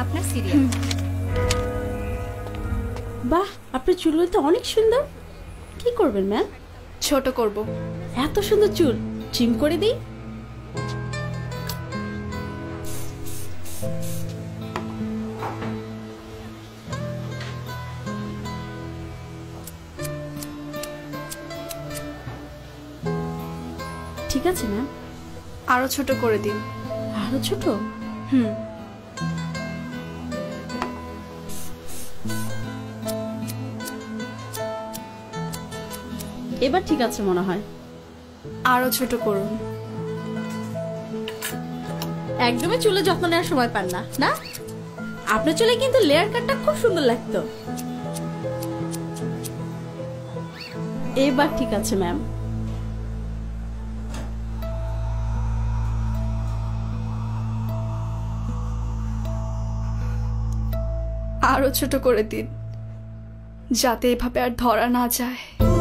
আপনার সিরিয়াল। বাহ, আপনার চুলগুলো তো অনেক সুন্দর। কি করবেন ম্যাম? ছোট করব। এত সুন্দর চুল ট্রিম করে দিই। ঠিক আছে ম্যাম। আরো ছোট করে দিন। আরো ছোট? এবার ঠিক আছে মনে হয়। আরো ছোট করুন। একদমই চুলে যত্ন নেওয়ার সময় পান না, না? আপনার চুলে কিন্তু লেয়ার কাটটা খুব সুন্দর লাগতো। এবার ঠিক আছে ম্যাম। আরো ছোট করে দিন, যাতে এভাবে আর ধরা না যায়।